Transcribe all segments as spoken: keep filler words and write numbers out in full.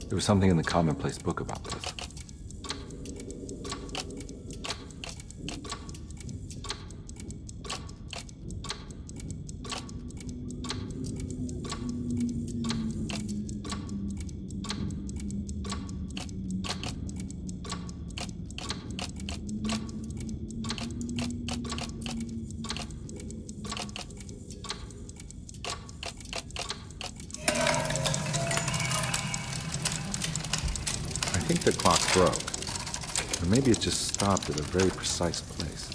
There was something in the commonplace book about this. I think the clock broke, or maybe it just stopped at a very precise place.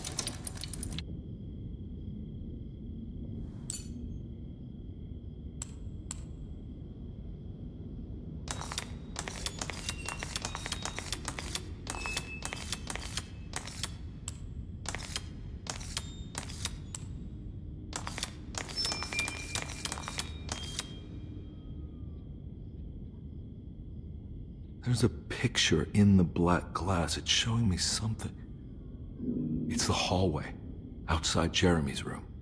There's a picture in the black glass. It's showing me something. It's the hallway outside Jeremy's room.